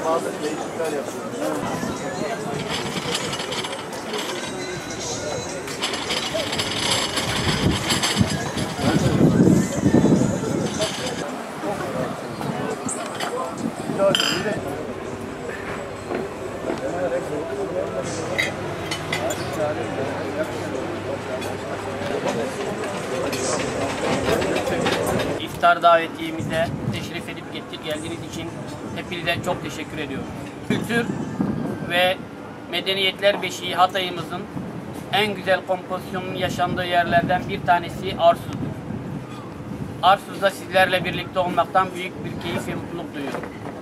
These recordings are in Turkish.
bazı değişiklikler yapıyoruz. İftar davetiyemize teşrif edip geldiğiniz için hepinize çok teşekkür ediyorum. Kültür ve medeniyetler beşiği Hatay'ımızın en güzel kompozisyonunun yaşandığı yerlerden bir tanesi Arsuz'dur. Arsuz'da sizlerle birlikte olmaktan büyük bir keyif ve mutluluk duyuyorum.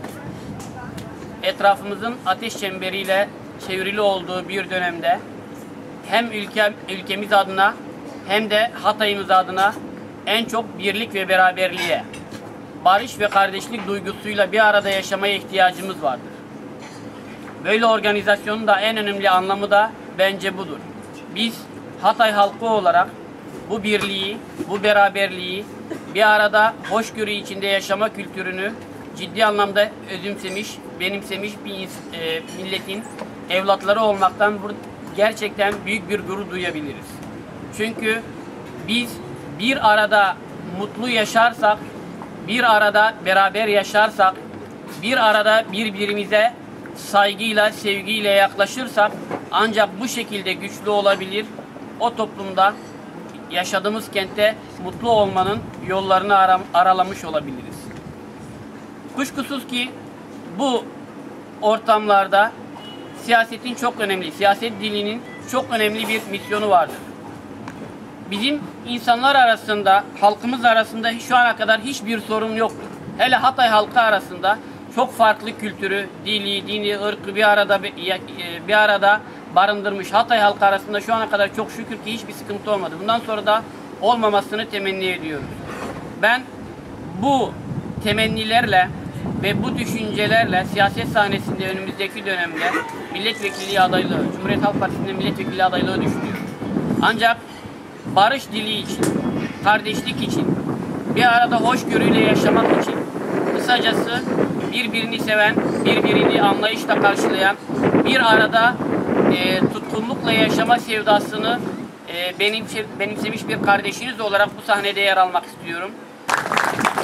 Etrafımızın ateş çemberiyle çevrili olduğu bir dönemde hem ülkemiz adına hem de Hatay'ımız adına en çok birlik ve beraberliğe, barış ve kardeşlik duygusuyla bir arada yaşamaya ihtiyacımız vardır. Böyle organizasyonun da en önemli anlamı da bence budur. Biz Hatay halkı olarak bu birliği, bu beraberliği, bir arada hoşgörü içinde yaşama kültürünü ciddi anlamda özümsemiş, benimsemiş bir milletin evlatları olmaktan gerçekten büyük bir gurur duyabiliriz. Çünkü biz bir arada mutlu yaşarsak, bir arada beraber yaşarsak, bir arada birbirimize saygıyla, sevgiyle yaklaşırsak ancak bu şekilde güçlü olabilir. O toplumda, yaşadığımız kentte mutlu olmanın yollarını aralamış olabiliriz. Kuşkusuz ki bu ortamlarda siyasetin çok önemli, siyaset dilinin çok önemli bir misyonu vardır. Bizim insanlar arasında, halkımız arasında şu ana kadar hiçbir sorun yoktur. Hele Hatay halkı arasında çok farklı kültürü, dini, ırkı bir arada barındırmış Hatay halkı arasında şu ana kadar çok şükür ki hiçbir sıkıntı olmadı. Bundan sonra da olmamasını temenni ediyoruz. Ben bu temennilerle ve bu düşüncelerle siyaset sahnesinde önümüzdeki dönemde milletvekilliği adaylığı, Cumhuriyet Halk Partisi'nde milletvekili adaylığı düşünüyorum. Ancak barış dili için, kardeşlik için, bir arada hoşgörüyle yaşamak için, kısacası birbirini seven, birbirini anlayışla karşılayan, bir arada tutkunlukla yaşama sevdasını benimsemiş bir kardeşiniz olarak bu sahnede yer almak istiyorum.